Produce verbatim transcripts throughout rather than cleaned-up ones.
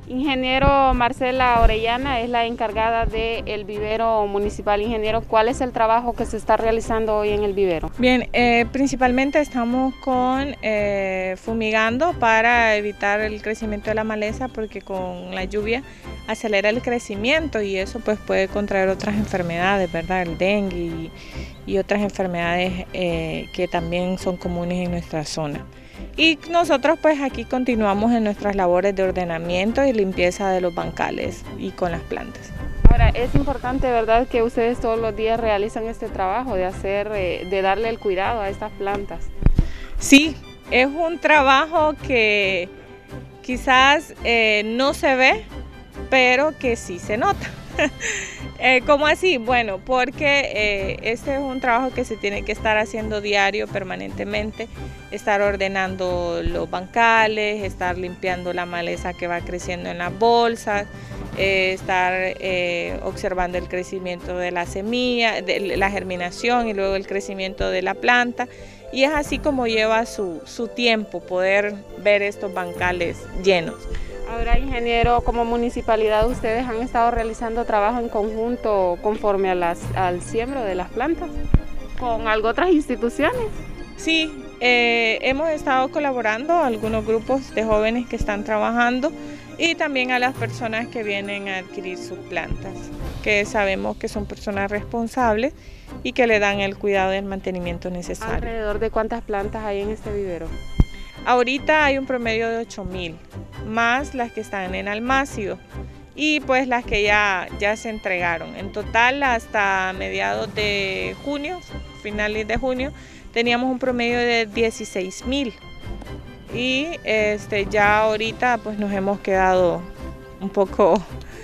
Ingeniero Marcela Orellana es la encargada del vivero municipal. Ingeniero, ¿cuál es el trabajo que se está realizando hoy en el vivero? Bien, eh, principalmente estamos con eh, fumigando para evitar el crecimiento de la maleza, porque con la lluvia acelera el crecimiento y eso pues puede contraer otras enfermedades, ¿verdad? El dengue y, y otras enfermedades eh, que también son comunes en nuestra zona. Y nosotros pues aquí continuamos en nuestras labores de ordenamiento y limpieza de los bancales y con las plantas. Ahora, es importante, ¿verdad?, que ustedes todos los días realizan este trabajo de hacer, de darle el cuidado a estas plantas. Sí, es un trabajo que quizás eh, no se ve, pero que sí se nota. eh, ¿Cómo así? Bueno, porque eh, este es un trabajo que se tiene que estar haciendo diario, permanentemente, estar ordenando los bancales, estar limpiando la maleza que va creciendo en las bolsas, eh, estar eh, observando el crecimiento de la semilla, de la germinación y luego el crecimiento de la planta. Y es así como lleva su, su tiempo poder ver estos bancales llenos. Ahora, ingeniero, como municipalidad, ¿ustedes han estado realizando trabajo en conjunto conforme a las, al siembro de las plantas con algunas otras instituciones? Sí, eh, hemos estado colaborando a algunos grupos de jóvenes que están trabajando y también a las personas que vienen a adquirir sus plantas, que sabemos que son personas responsables y que le dan el cuidado y el mantenimiento necesario. ¿Alrededor de cuántas plantas hay en este vivero? Ahorita hay un promedio de ocho mil, más las que están en almácigo y pues las que ya, ya se entregaron. En total, hasta mediados de junio, finales de junio, teníamos un promedio de dieciséis mil y este, ya ahorita pues nos hemos quedado un poco,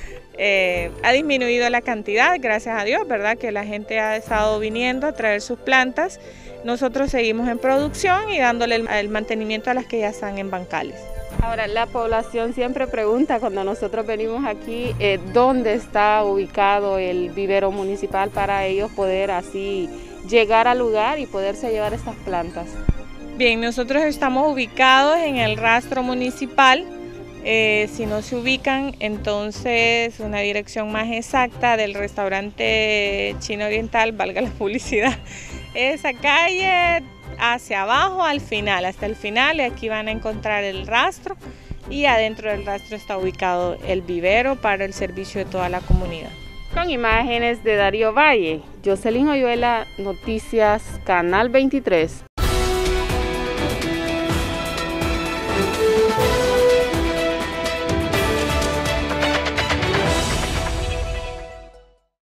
eh, ha disminuido la cantidad, gracias a Dios, ¿verdad? Que la gente ha estado viniendo a traer sus plantas. Nosotros seguimos en producción y dándole el, el mantenimiento a las que ya están en bancales. Ahora, la población siempre pregunta cuando nosotros venimos aquí eh, dónde está ubicado el vivero municipal para ellos poder así llegar al lugar y poderse llevar estas plantas. Bien, nosotros estamos ubicados en el rastro municipal. Eh, si no se ubican, entonces una dirección más exacta del restaurante China Oriental, valga la publicidad, esa calle hacia abajo al final, hasta el final, y aquí van a encontrar el rastro y adentro del rastro está ubicado el vivero para el servicio de toda la comunidad. Con imágenes de Darío Valle, Jocelyn Oyuela, Noticias Canal veintitrés.